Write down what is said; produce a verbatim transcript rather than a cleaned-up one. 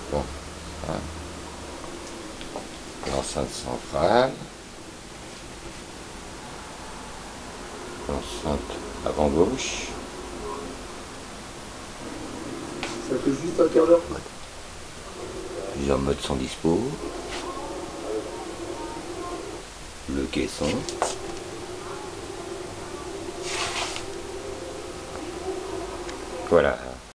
Bon, hein. L'enceinte centrale, l'enceinte avant gauche. Ça fait juste un quart d'heure. Plusieurs modes sont dispo. Le caisson. Voilà.